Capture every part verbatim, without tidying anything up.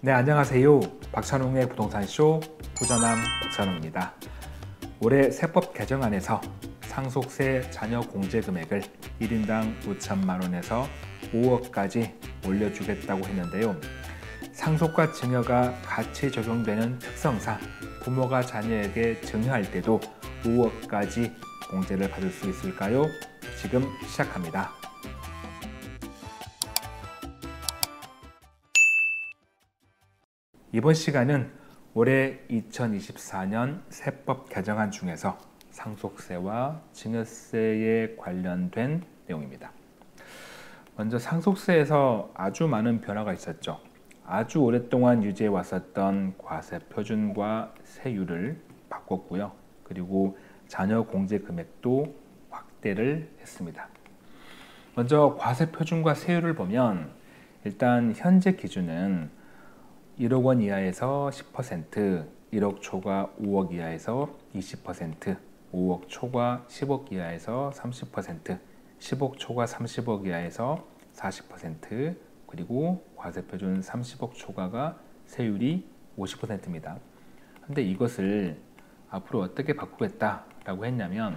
네, 안녕하세요. 박찬웅의 부동산쇼 부자남 박찬웅입니다. 올해 세법 개정안에서 상속세 자녀 공제 금액을 일 인당 오천만 원에서 오억까지 올려주겠다고 했는데요. 상속과 증여가 같이 적용되는 특성상 부모가 자녀에게 증여할 때도 오억까지 공제를 받을 수 있을까요? 지금 시작합니다. 이번 시간은 올해 이천이십사 년 세법 개정안 중에서 상속세와 증여세에 관련된 내용입니다. 먼저 상속세에서 아주 많은 변화가 있었죠. 아주 오랫동안 유지해 왔었던 과세 표준과 세율을 바꿨고요. 그리고 자녀 공제 금액도 확대를 했습니다. 먼저 과세 표준과 세율을 보면 일단 현재 기준은 일억 원 이하에서 십 퍼센트, 일억 초과 오억 이하에서 이십 퍼센트, 오억 초과 십억 이하에서 삼십 퍼센트, 십억 초과 삼십억 이하에서 사십 퍼센트, 그리고 과세표준 삼십억 초과가 세율이 오십 퍼센트입니다. 근데 이것을 앞으로 어떻게 바꾸겠다라고 했냐면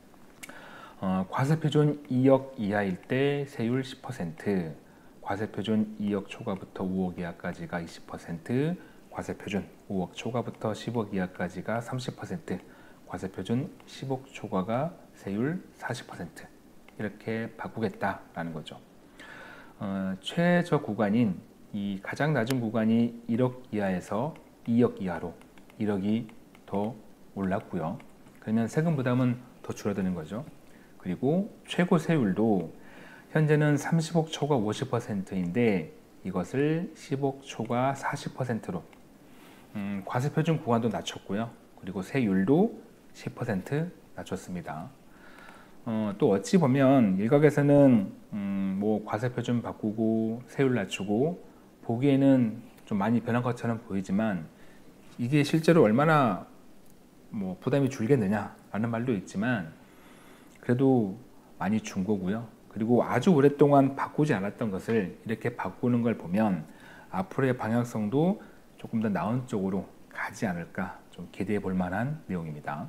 어, 과세표준 이억 이하일 때 세율 십 퍼센트, 과세표준 이억 초과부터 오억 이하까지가 이십 퍼센트, 과세표준 오억 초과부터 십억 이하까지가 삼십 퍼센트, 과세표준 십억 초과가 세율 사십 퍼센트 이렇게 바꾸겠다라는 거죠. 어, 최저 구간인 이 가장 낮은 구간이 일억 이하에서 이억 이하로 일억이 더 올랐고요. 그러면 세금 부담은 더 줄어드는 거죠. 그리고 최고 세율도 현재는 삼십억 초과 오십 퍼센트인데 이것을 십억 초과 사십 퍼센트로 음, 과세표준 구간도 낮췄고요. 그리고 세율도 십 퍼센트 낮췄습니다. 어, 또 어찌 보면 일각에서는 음, 뭐 과세표준 바꾸고 세율 낮추고 보기에는 좀 많이 변한 것처럼 보이지만 이게 실제로 얼마나 뭐 부담이 줄겠느냐라는 말도 있지만 그래도 많이 준 거고요. 그리고 아주 오랫동안 바꾸지 않았던 것을 이렇게 바꾸는 걸 보면 앞으로의 방향성도 조금 더 나은 쪽으로 가지 않을까 좀 기대해 볼 만한 내용입니다.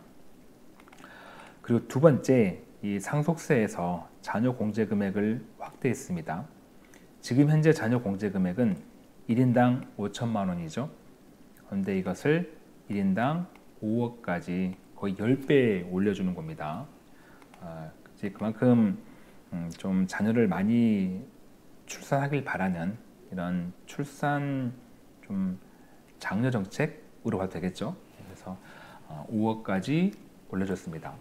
그리고 두 번째, 이 상속세에서 자녀 공제 금액을 확대했습니다. 지금 현재 자녀 공제 금액은 일 인당 오천만 원이죠. 그런데 이것을 일 인당 오억까지 거의 십 배 올려주는 겁니다. 아, 이제 그만큼 음, 좀 자녀를 많이 출산하길 바라는 이런 출산 좀 장려 정책으로 봐도 되겠죠. 그래서 어, 오억까지 올려줬습니다.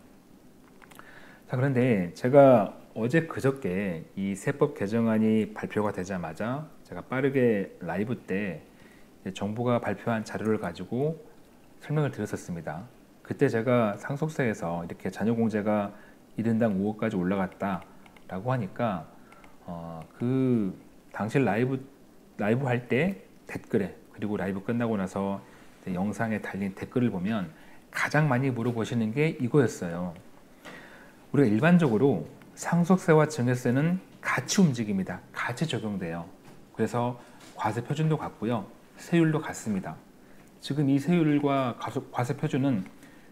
자, 그런데 제가 어제 그저께 이 세법 개정안이 발표가 되자마자 제가 빠르게 라이브 때 정부가 발표한 자료를 가지고 설명을 드렸었습니다. 그때 제가 상속세에서 이렇게 자녀 공제가 일 인당 오억까지 올라갔다 라고 하니까 어, 그 당시 라이브 라이브 할 때 댓글에 그리고 라이브 끝나고 나서 영상에 달린 댓글을 보면 가장 많이 물어보시는 게 이거였어요. 우리가 일반적으로 상속세와 증여세는 같이 움직입니다. 같이 적용돼요. 그래서 과세 표준도 같고요. 세율도 같습니다. 지금 이 세율과 과세 표준은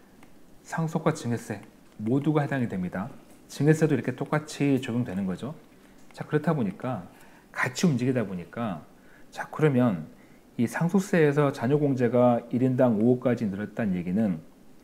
상속과 증여세 모두가 해당이 됩니다. 증여세도 이렇게 똑같이 적용되는 거죠. 자, 그렇다 보니까 같이 움직이다 보니까 자, 그러면 이 상속세에서 자녀 공제가 일 인당 오억까지 늘었다는 얘기는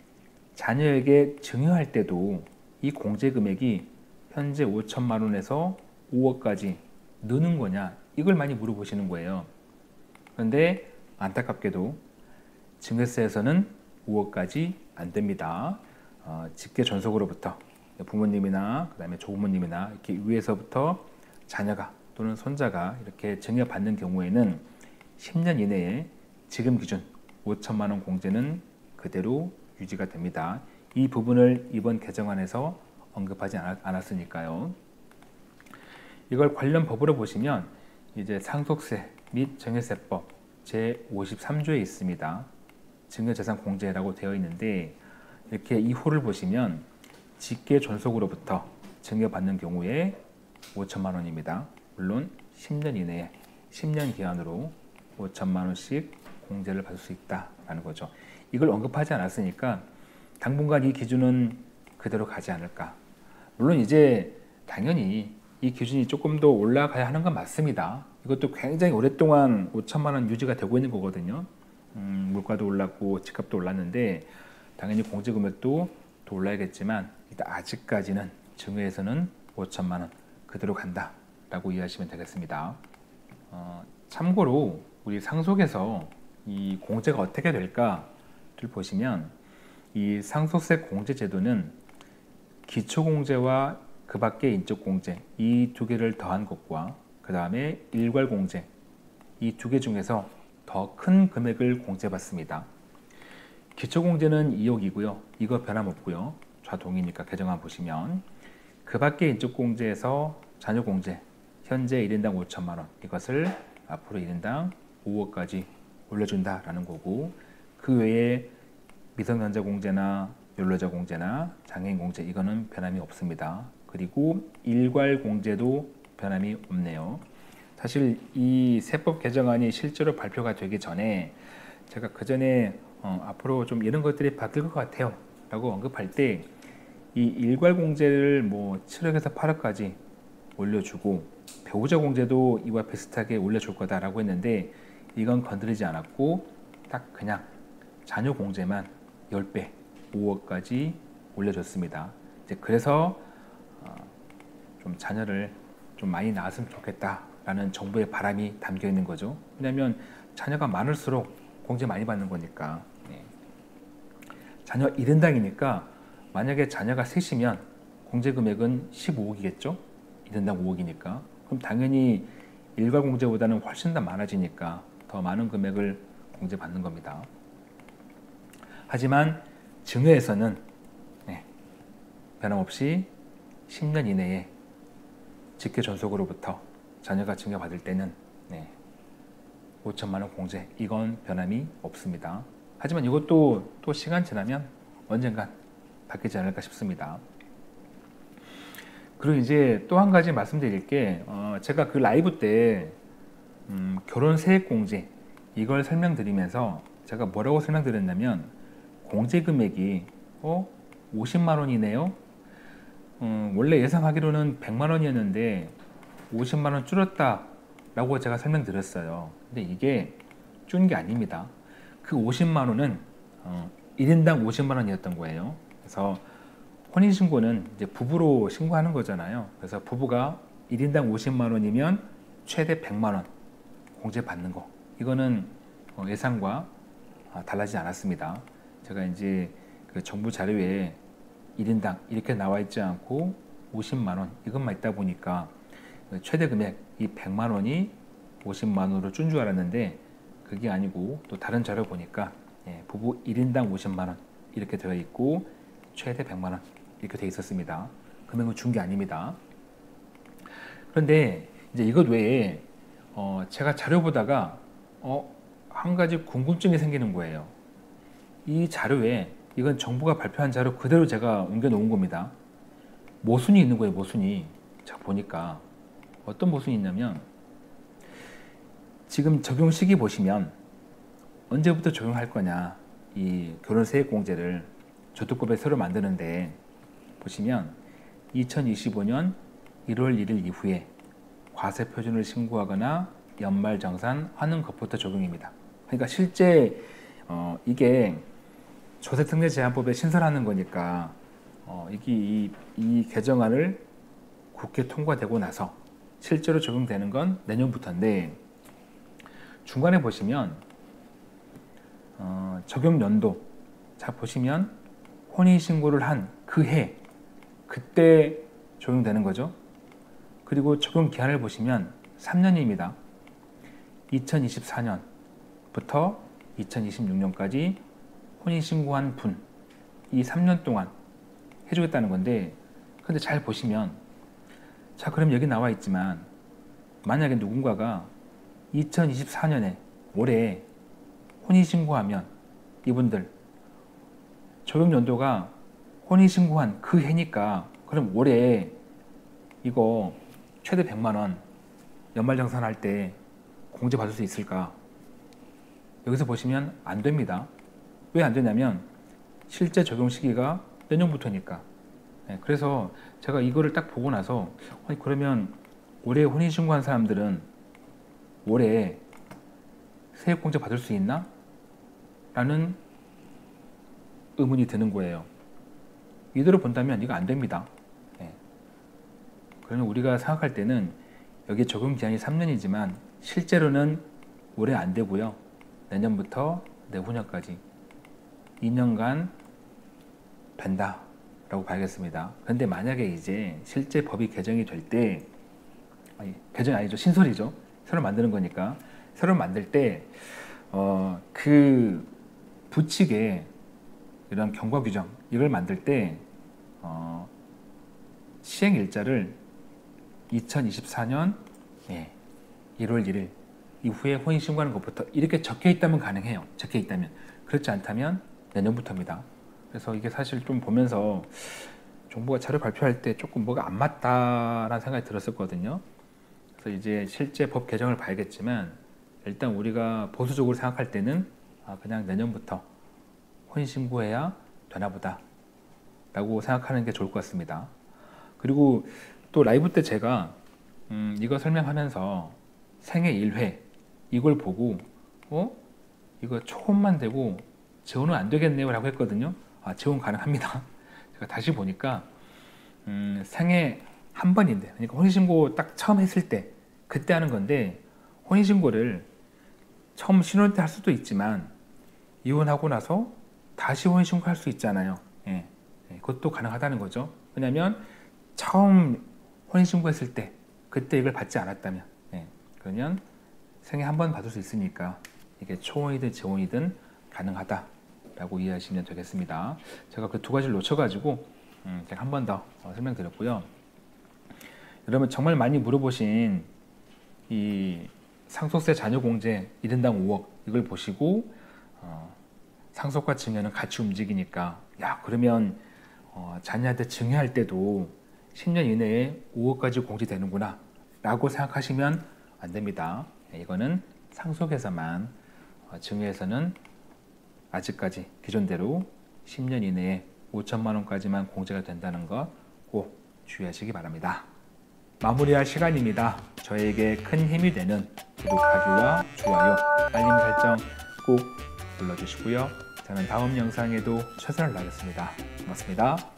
자녀에게 증여할 때도 이 공제 금액이 현재 오천만 원에서 오억까지 느는 거냐 이걸 많이 물어보시는 거예요. 그런데 안타깝게도 증여세에서는 오억까지 안 됩니다. 어, 직계 전속으로부터 부모님이나 그다음에 조부모님이나 이렇게 위에서부터 자녀가 또는 손자가 이렇게 증여받는 경우에는 십 년 이내에 지금 기준 오천만 원 공제는 그대로 유지가 됩니다. 이 부분을 이번 개정안에서 언급하지 않았으니까요. 이걸 관련 법으로 보시면 이제 상속세 및 증여세법 제오십삼 조에 있습니다. 증여재산 공제라고 되어 있는데 이렇게 이 호를 보시면 직계 존속으로부터 증여받는 경우에 오천만 원입니다. 물론 십 년 이내에 십 년 기한으로 오천만 원씩 공제를 받을 수 있다라는 거죠. 이걸 언급하지 않았으니까 당분간 이 기준은 그대로 가지 않을까. 물론 이제 당연히 이 기준이 조금 더 올라가야 하는 건 맞습니다. 이것도 굉장히 오랫동안 오천만 원 유지가 되고 있는 거거든요. 음, 물가도 올랐고 집값도 올랐는데 당연히 공제금액도 더 올라야겠지만 일단 아직까지는 증여에서는 오천만 원 그대로 간다라고 이해하시면 되겠습니다. 어, 참고로 우리 상속에서 이 공제가 어떻게 될까를 보시면 이 상속세 공제 제도는 기초공제와 그 밖의 인적공제 이 두 개를 더한 것과 그 다음에 일괄공제 이 두 개 중에서 더 큰 금액을 공제받습니다. 기초공제는 이억이고요. 이거 변함없고요. 좌동이니까 개정안 보시면 그 밖의 인적공제에서 자녀공제 현재 일 인당 오천만 원 이것을 앞으로 일 인당 오억까지 올려준다라는 거고 그 외에 미성년자 공제나 연로자 공제나 장애인 공제 이거는 변함이 없습니다. 그리고 일괄 공제도 변함이 없네요. 사실 이 세법 개정안이 실제로 발표가 되기 전에 제가 그 전에 어, 앞으로 좀 이런 것들이 바뀔 것 같아요 라고 언급할 때 이 일괄 공제를 뭐 칠억에서 팔억까지 올려주고 배우자 공제도 이와 비슷하게 올려줄 거다라고 했는데 이건 건드리지 않았고 딱 그냥 자녀 공제만 십 배 오억까지 올려줬습니다. 이제 그래서 어, 좀 자녀를 좀 많이 낳았으면 좋겠다라는 정부의 바람이 담겨 있는 거죠. 왜냐하면 자녀가 많을수록 공제 많이 받는 거니까. 네. 자녀 일 인당이니까 만약에 자녀가 셋이면 공제 금액은 십오억이겠죠. 일 인당 오억이니까. 그럼 당연히 일괄 공제보다는 훨씬 더 많아지니까 더 많은 금액을 공제받는 겁니다. 하지만 증여에서는 네, 변함없이 십 년 이내에 직계 존속으로부터 자녀가 증여받을 때는 네, 오천만 원 공제 이건 변함이 없습니다. 하지만 이것도 또 시간 지나면 언젠간 바뀌지 않을까 싶습니다. 그리고 이제 또 한 가지 말씀드릴 게 어, 제가 그 라이브 때 음, 결혼 세액 공제 이걸 설명드리면서 제가 뭐라고 설명드렸냐면 공제 금액이 어? 오십만 원이네요. 음, 원래 예상하기로는 백만 원이었는데 오십만 원 줄었다라고 제가 설명드렸어요. 근데 이게 준 게 아닙니다. 그 오십만 원은 어, 일 인당 오십만 원이었던 거예요. 그래서 혼인신고는 이제 부부로 신고하는 거잖아요. 그래서 부부가 일 인당 오십만 원이면 최대 백만 원 공제 받는 거. 이거는 예상과 달라지지 않았습니다. 제가 이제 그 정부 자료에 일 인당 이렇게 나와 있지 않고 오십만 원 이것만 있다 보니까 최대 금액 이 백만 원이 오십만 원으로 준 줄 알았는데 그게 아니고 또 다른 자료 보니까 예, 부부 일 인당 오십만 원 이렇게 되어 있고 최대 백만 원 이렇게 되어 있었습니다. 금액은 준 게 아닙니다. 그런데 이제 이것 외에 어, 제가 자료 보다가 어, 한 가지 궁금증이 생기는 거예요. 이 자료에 이건 정부가 발표한 자료 그대로 제가 옮겨 놓은 겁니다. 모순이 있는 거예요. 모순이. 자 보니까 어떤 모순이 있냐면 지금 적용 시기 보시면 언제부터 적용할 거냐 이 결혼세액공제를 저득급에 새로 만드는데 보시면 이천이십오 년 일월 일일 이후에 과세표준을 신고하거나 연말정산 환원 것부터 적용입니다. 그러니까 실제 어, 이게 조세특례제한법에 신설하는 거니까 어, 이게 이, 이 개정안을 국회 통과되고 나서 실제로 적용되는 건 내년부터인데 중간에 보시면 어, 적용 연도 자 보시면 혼인신고를 한 그 해 그때 적용되는 거죠. 그리고 적용 기한을 보시면 삼 년입니다. 이천이십사 년부터 이천이십육 년까지 혼인신고한 분 이 삼 년 동안 해주겠다는 건데 근데 잘 보시면 자 그럼 여기 나와 있지만 만약에 누군가가 이천이십사 년에 올해 혼인신고하면 이분들 적용 연도가 혼인신고한 그 해니까 그럼 올해 이거 최대 백만 원 연말정산할 때 공제 받을 수 있을까? 여기서 보시면 안 됩니다. 왜 안 되냐면 실제 적용 시기가 내년부터니까. 네, 그래서 제가 이거를 딱 보고 나서 아니 그러면 올해 혼인신고한 사람들은 올해 세액공제 받을 수 있나? 라는 의문이 드는 거예요. 이대로 본다면 이거 안 됩니다. 네. 그러면 우리가 생각할 때는 여기 적용 기한이 삼 년이지만 실제로는 올해 안 되고요. 내년부터 내후년까지 이 년간 된다 라고 봐야겠습니다. 그런데 만약에 이제 실제 법이 개정이 될 때, 아니 개정이 아니죠, 신설이죠, 새로 만드는 거니까 새로 만들 때 어, 그 부칙에 이런 경과 규정 이걸 만들 때 어, 시행 일자를 이천이십사 년 예, 일월 일일 이후에 혼인신고하는 것부터 이렇게 적혀 있다면 가능해요. 적혀 있다면. 그렇지 않다면 내년부터입니다. 그래서 이게 사실 좀 보면서 정부가 자료 발표할 때 조금 뭐가 안 맞다라는 생각이 들었었거든요. 그래서 이제 실제 법 개정을 봐야겠지만 일단 우리가 보수적으로 생각할 때는 아, 그냥 내년부터 혼인신고해야 되나 보다 라고 생각하는 게 좋을 것 같습니다. 그리고 또 라이브 때 제가 음, 이거 설명하면서 생애 일 회 이걸 보고 어? 이거 초혼만 되고 재혼은 안 되겠네요 라고 했거든요. 아, 재혼 가능합니다. 제가 다시 보니까 음, 생애 한 번인데, 그러니까 혼인신고 딱 처음 했을 때 그때 하는 건데, 혼인신고를 처음 신혼 때 할 수도 있지만 이혼하고 나서 다시 혼인신고 할 수 있잖아요. 예, 예, 그것도 가능하다는 거죠. 왜냐하면 처음 혼인신고 했을 때 그때 이걸 받지 않았다면, 예, 그러면 생애 한 번 받을 수 있으니까 이게 초혼이든 재혼이든 가능하다라고 이해하시면 되겠습니다. 제가 그 두 가지를 놓쳐가지고 음, 제가 한 번 더 설명드렸고요. 여러분 정말 많이 물어보신 이 상속세 자녀공제 일 인당 오억 이걸 보시고 어, 상속과 증여는 같이 움직이니까 야 그러면 어, 자녀한테 증여할 때도 십 년 이내에 오억까지 공제되는구나 라고 생각하시면 안 됩니다. 이거는 상속에서만, 어, 증여에서는 아직까지 기존대로 십 년 이내에 오천만 원까지만 공제가 된다는 거 꼭 주의하시기 바랍니다. 마무리할 시간입니다. 저에게 큰 힘이 되는 구독하기와 좋아요, 알림 설정 꼭 눌러주시고요. 저는 다음 영상에도 최선을 다하겠습니다. 고맙습니다.